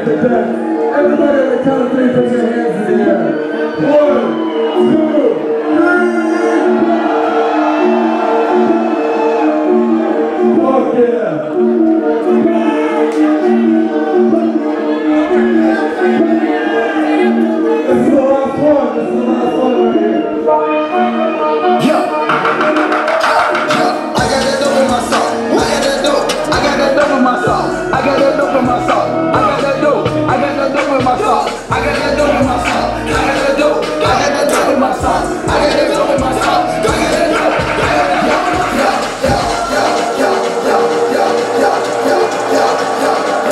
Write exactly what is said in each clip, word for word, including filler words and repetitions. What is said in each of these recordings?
at the best. Everybody on the count of three, put your hands in the air. One, two, three. Fuck yeah. This is the last one. This is the last one right here. Yeah. I got that dope in my soul. I got that dope. I got that dope in my soul. I got that dope in my soul. I got that dope. I got that dope in my soul. I got that dope in my soul. I got that dope. I got that dope in my soul. I got that dope in my soul. I got that dope. I got that dope. Yeah, yeah, yeah, yeah, yeah, yeah, yeah, yeah, yeah,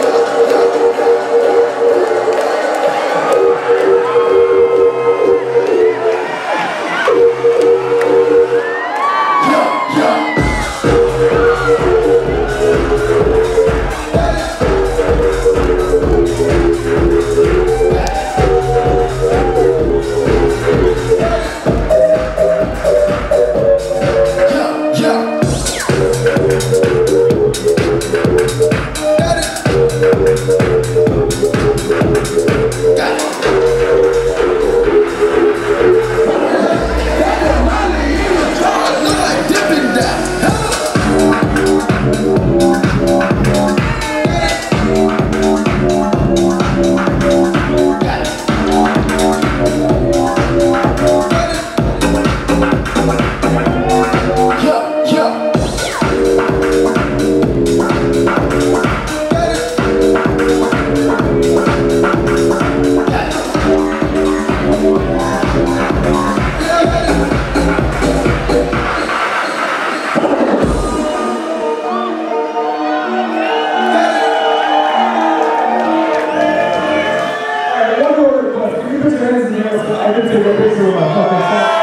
I can take a picture of my fucking phone.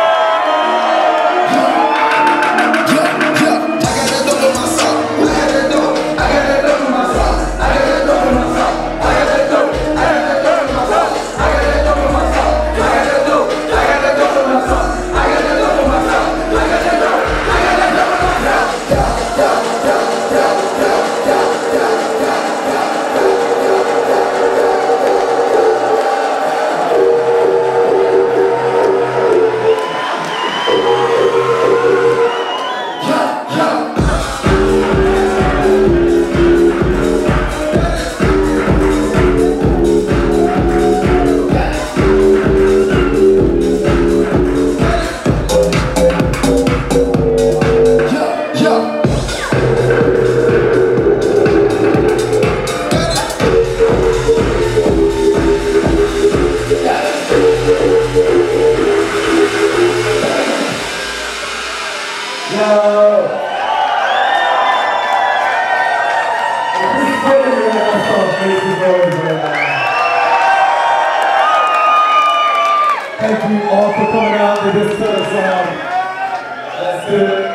Thank you all for coming out to this sort of song. That's it.